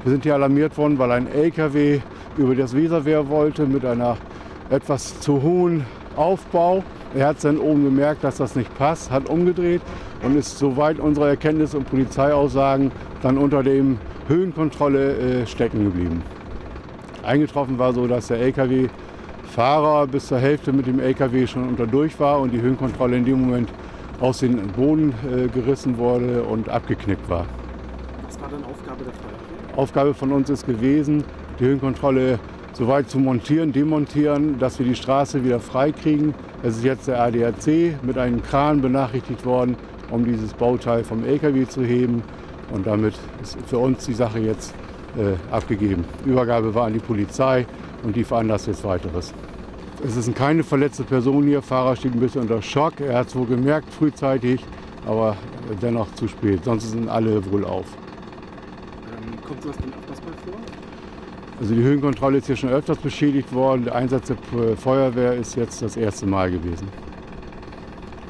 Wir sind hier alarmiert worden, weil ein LKW über das Weserwehr wollte mit einer etwas zu hohen Aufbau. Er hat dann oben gemerkt, dass das nicht passt, hat umgedreht und ist soweit unsere Erkenntnis und Polizeiaussagen dann unter dem Höhenkontrolle stecken geblieben. Eingetroffen war so, dass der LKW-Fahrer bis zur Hälfte mit dem LKW schon unterdurch war und die Höhenkontrolle in dem Moment aus dem Boden gerissen wurde und abgeknickt war. Was war dann Aufgabe der Feuerwehr? Aufgabe von uns ist gewesen, die Höhenkontrolle soweit zu montieren, demontieren, dass wir die Straße wieder frei kriegen. Es ist jetzt der ADAC mit einem Kran benachrichtigt worden, um dieses Bauteil vom LKW zu heben. Und damit ist für uns die Sache jetzt abgegeben. Übergabe war an die Polizei und die veranlasst jetzt Weiteres. Es ist keine verletzte Person hier. Der Fahrer steht ein bisschen unter Schock. Er hat es wohl gemerkt frühzeitig, aber dennoch zu spät. Sonst sind alle wohl auf. Kommt sowas denn öfters mal vor? Also die Höhenkontrolle ist hier schon öfters beschädigt worden. Der Einsatz der Feuerwehr ist jetzt das erste Mal gewesen.